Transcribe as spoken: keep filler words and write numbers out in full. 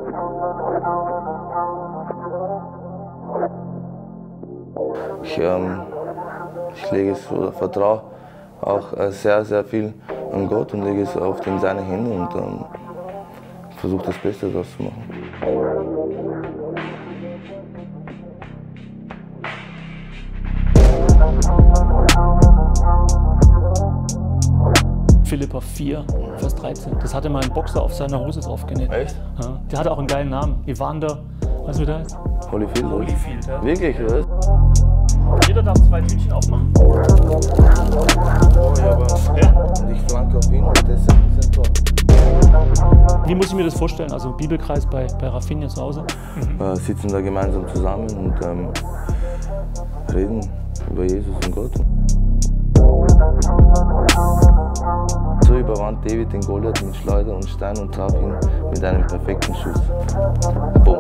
Ich, ähm, ich lege es oder vertraue auch äh, sehr, sehr viel an Gott und lege es auf in seine Hände und ähm, versuche das Beste daraus zu machen. Philipper vier, Vers dreizehn. Das hatte mal ein Boxer auf seiner Hose drauf genäht. Echt? Ja, der hatte auch einen geilen Namen. Evander, weißt du, wie der heißt? Holyfield? Holyfield, ja. Wirklich, oder? Jeder darf zwei Tütchen aufmachen. Oh, ja, aber Ja. und ich flanke auf ihn und das ist ein Tor. Wie muss ich mir das vorstellen? Also Bibelkreis bei, bei Rafinha zu Hause? Mhm. Wir sitzen da gemeinsam zusammen und ähm, reden über Jesus und Gott. So überwand David den Goliath mit Schleuder und Stein und traf ihn mit einem perfekten Schuss. Boom.